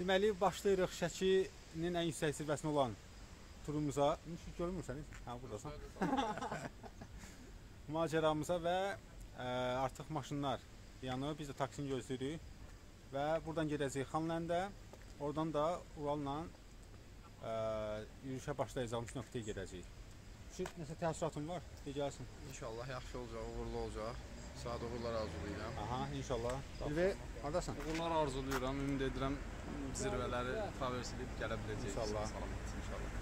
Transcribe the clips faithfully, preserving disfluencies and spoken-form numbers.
Deməli, başlayırıq Şəkinin ən yüksək zirvəsində olan turumuza. Hiç görmürsəniz? Ha, buradasan. Maceramıza və ə, artıq maşınlar yanıb. Biz də taksini gözləyirik. Və buradan gedəcəyik Xanləndə. Oradan da Uralla ə, yürüyüşə başlayacağımız nöqtəyə gedəcəyik. Şu, nəsə təəssüratın var? De gəlsin. İnşallah yaxşı olacaq, uğurlu olacaq. Saat uğurlar arzulayıram. Aha, inşallah. Bilvi, haradasan? Uğurlar arzulayıram. Ümid edirəm zirvələri travers edib gələ biləcəyik. İnşallah. Salamat, inşallah.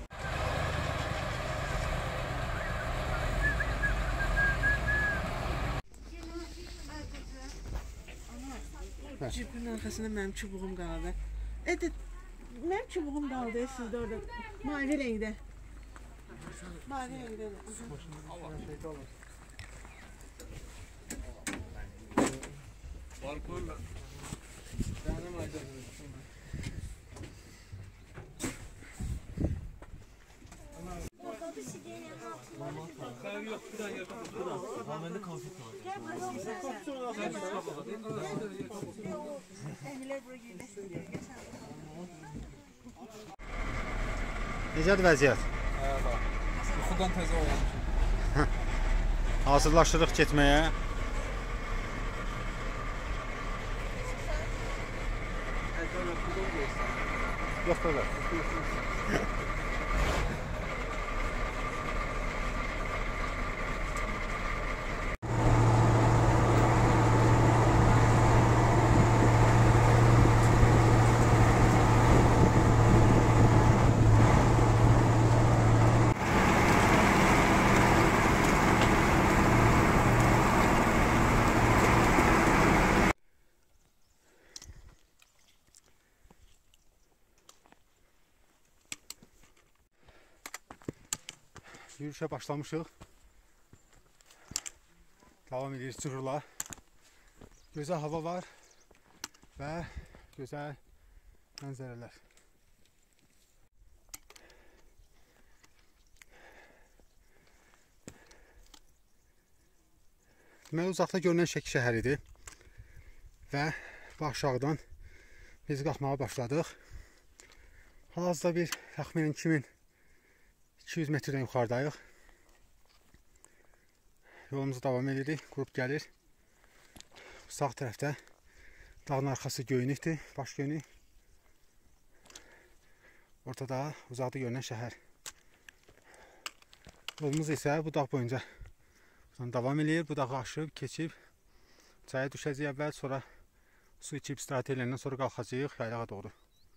Cipin arxasında mənim çubuğum qaldı. Evet, mənim çubuğum qaldı sizdə orada. Mavi rəngdə. Mavi rəngdə. Allah. Parkurla. Canım acıdı. Yok, bir daha yakın. Rahmetli konfet var. Necədir vəziyyət? Yuxudan təzə olmuşum. Hazırlaşırıq getməyə. Yox, böyle. Yürüyüşə başlamışıq. Davam edirik cığırla. Gözəl hava var və gözəl mənzərələr. Deməli, uzaqda görünən Şəki şəhəridir və bu aşağıdan biz qalxmağa başladıq. Hal-hazırda bir təxminən iki min iki yüz metrdən yuxarıdayıq. Yolumuza davam edirik. Qrup gəlir. Sağ tərəfdə dağın arxası Göynükdür, baş Göynük. Ortada uzaqda görünən şəhər. Yolumuz isə bu dağ boyunca davam edir. Bu dağı aşıb, keçib çaya düşəcəyik əvvəl, sonra su içib istirahət edəndən sonra qalxacağıq yaylağa doğru.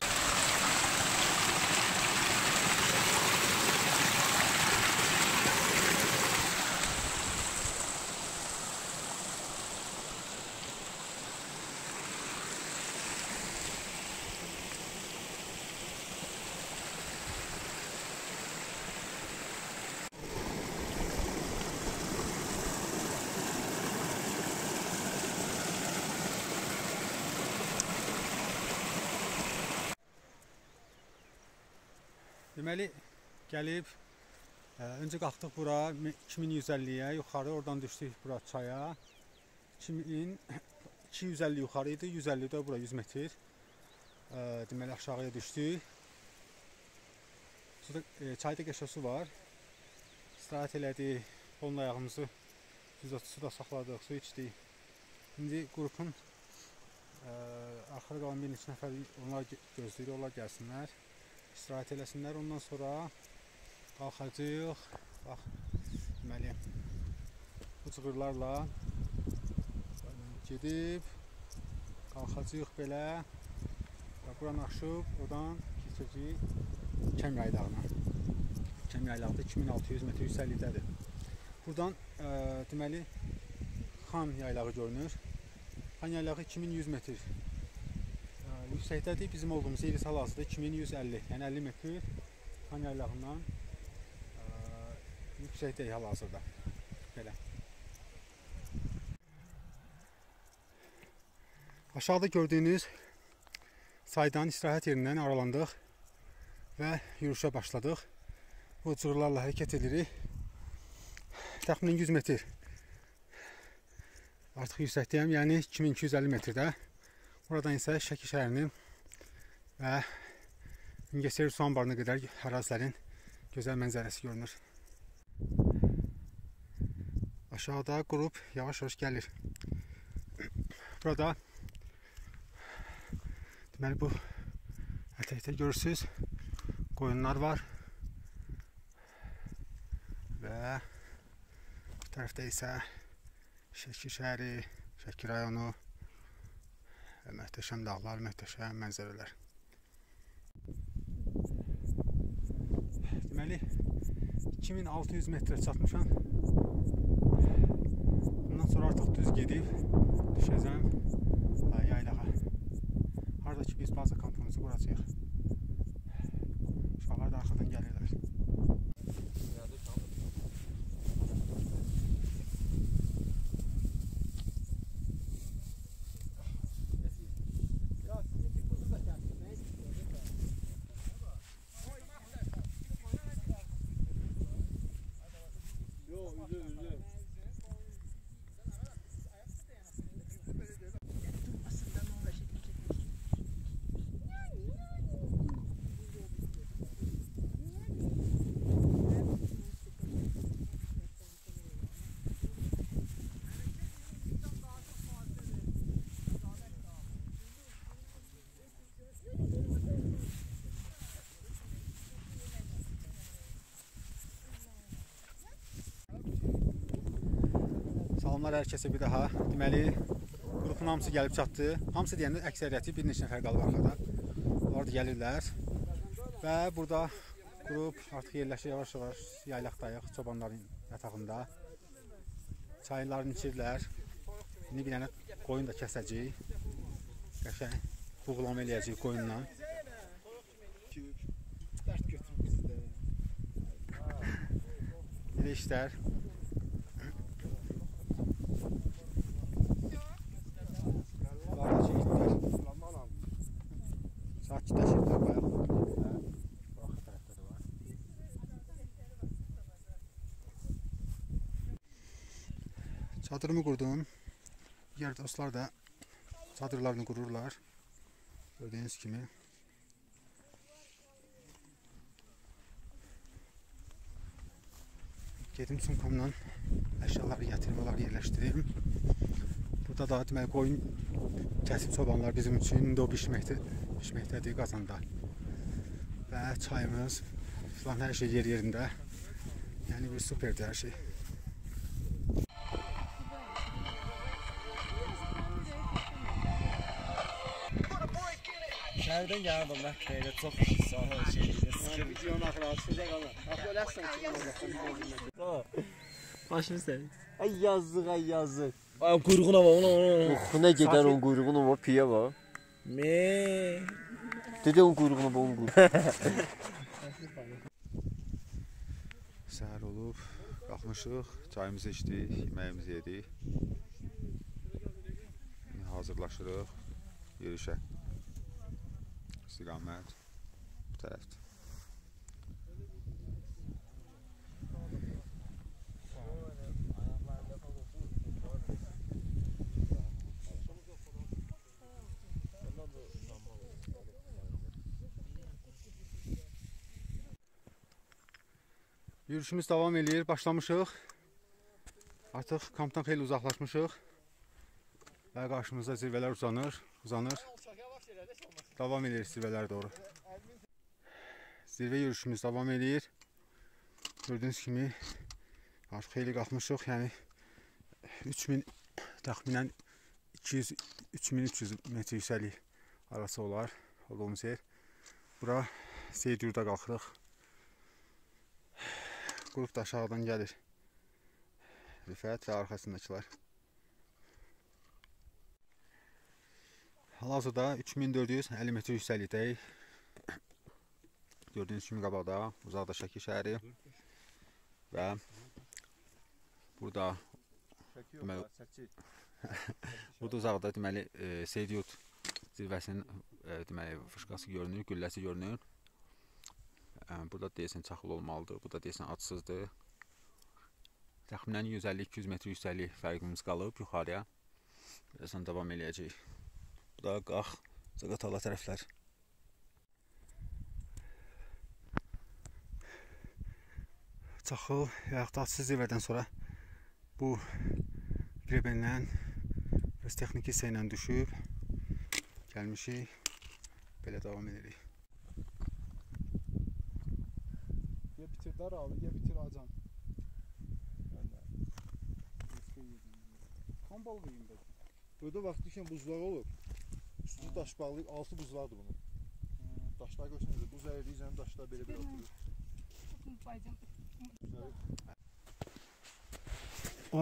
Deməli, gəlib, ə, öncə qalxdıq bura iki min yüz əlliyə yuxarı, oradan düşdük bura çaya. iki min iki yüz əlli yuxarı idi, yüz əlli də bura yüz metr. Ə, deməli, aşağıya düşdük. Suda, e, çayda qəşə su var. İstirahət elədik, qolun ayağımızı suda saxladıq, su içdik. İndi qrupun ə, axırı qalan bir neçə nəfər onlar gözləyir, onlar gəlsinlər. İstirahət eləsinlər, ondan sonra qalxacaq. Bax, deməli, bu cığırlarla gedib qalxacaq belə və buranı aşıb, oradan keçəcəyik Kəm yaylağına. Kəm yaylaqda iki min altı yüz metr yüksəklikdədir. Buradan ə, deməli Xan yaylağı görünür. Xan yaylağı iki min yüz metr yüksəkdədir. Bizim olduğumuz yeri hal-hazırda iki min yüz əlli, yəni əlli metr Xan yaylağından yüksəkdəyik hal-hazırda. Belə. Aşağıda gördüyünüz saydan istirahət yerindən aralandıq və yürüyüşə başladıq. Bu cığırlarla hərəkət edirik. Təxminən yüz metr artıq yüksəkdəyəm, yəni iki min iki yüz əlli metrdə. Buradan isə Şəki şəhərinin və Mingəçevir su anbarına qədər ərazilərin gözəl mənzərəsi görünür. Aşağıda qrup yavaş-yavaş gəlir. Burada deməli bu ətəkdə görürsünüz qoyunlar var və bu tərəfdə isə Şəki şəhəri, Şəki rayonu və möhtəşəm dağlar, möhtəşəm mənzərələr. Deməli iki min altı yüz metrə çatmışam. Bundan sonra artıq düz gedib düşəcəm yaylağa. Harada ki biz baza kampımızı quracağıq. Uşaqlar da arxadan gəlirlər. Salamlar hər kəsə bir daha. Deməli, qrupun hamısı gəlib çatdı. Hamısı deyəndə əksəriyyəti bir neçə nəfər qalıb arxada. Onlar da gəlirlər. Və burada qrup artıq yerləşir yavaş-yavaş yaylaqdayıq, çobanların yatağında. Çaylarını içirlər. İndi bir dənə qoyun da kəsəcəyik. Qəşəng buğulama eləyəcəyik qoyunla. Belə işlər. Sakitləşirlər bayaq. Bu arxa tərəfdə də var. Çadırımı qurdum. Digər dostlar da çadırlarını qururlar. Gördüyünüz kimi. Gedim sumkamdan əşyaları gətirib, onları yerləşdireyim. Burada da deməli qoyun kəsib çobanlar bizim üçün indi o bişməkdə, bişməkdədir qazanda. Və çayımız filan hər şey yer yerində. Yəni bir superdir hər şey. Şəhərdən gələn adamlar xeylə çox sahə şeydir. Videonun axırı çıxacaq ama. Bax belə sən Başını sevdim. Ay yazıq, ay yazıq. Ay quyruğuna bak, ona ona. Oxuna gedər onun quyruğuna var, piyə var. Me. Dedi onun quyruğuna bak, onun quyruğuna. Səhər olub, qalxmışıq, çayımızı içdik, yeməyimizi yedik. Hazırlaşırıq yürüyüşə. İstiqamət bu tərəfdir. Yürüyüşümüz davam edir, başlamışıq. Artıq kampdan xeyli uzaqlaşmışıq. Və qarşımızda zirvələr uzanır, uzanır. Davam edir zirvələrə doğru. Zirvə yürüyüşümüz davam edir. Gördüyünüz kimi artıq xeyli qalxmışıq. Yəni üç min təxminən iki yüz üç min üç yüz metr yüksəklik arası olar olduğumuz yer. Bura Seydurda qalxırıq. Qrup da aşağıdan gəlir. Rifət və arxasındakılar. Hal-hazırda üç min dörd yüz əlli metr yüksəklikdəyik. Gördüyünüz kimi qabaqda, uzaqda Şəki şəhəri və burada deməli, burada uzaqda deməli Seydiyut zirvəsinin deməli fışqası görünür, gülləsi görünür. Burada deyəsən çaxıl olmalıdır, burada deyəsən adsızdır. Təxminən yüz əlli iki yüz metr yüksəklik fərqimiz qalıb yuxarıya. Deyəsən davam eləyəcək. Bu da qalx, Zaqatala tərəflər. Çaxıl və yaxud da atsız zirvədən sonra bu grebenlə öz texniki hissə ilə düşüb gəlmişik. Belə davam edirik. Ya bitir abi, ya bitir acan. Tam balığı yiyeyim belki. Burada vaxt düşən buzlar olur. Üstü daş bağlayıb, altı buzlardır bunun. Daşlar görsənəcək, buz əriyəcək, daşlar belə-belə oturur. Oy.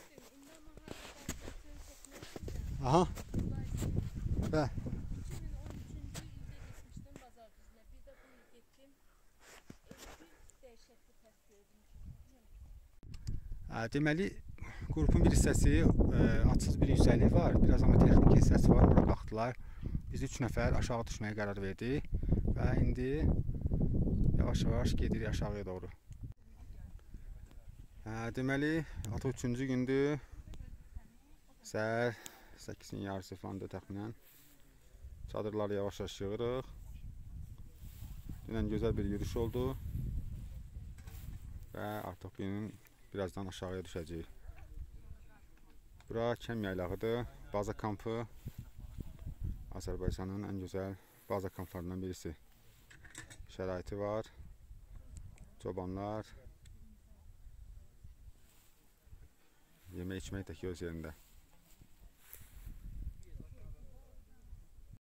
Aha. Hə. Deməli, qrupun bir hissəsi atsız bir yüksəklik var, biraz amma texniki hissəsi var, ora baxdılar. Biz üç nəfər aşağı düşməyə qərar verdik və indi yavaş-yavaş gedirik aşağıya doğru. Deməli, otuz üçüncü gündür, səhər səkkizin yarısı falandır təxminən. Çadırları yavaş-yavaş yığırıq. Dünən gözəl bir yürüyüş oldu və artıq günün birazdan aşağıya düşəcəyik. Bura Kəm yaylağıdır, baza kampı. Azərbaycanın ən gözəl baza kamplarından birisi. Şəraiti var, çobanlar, yemək içmək də ki öz yerində.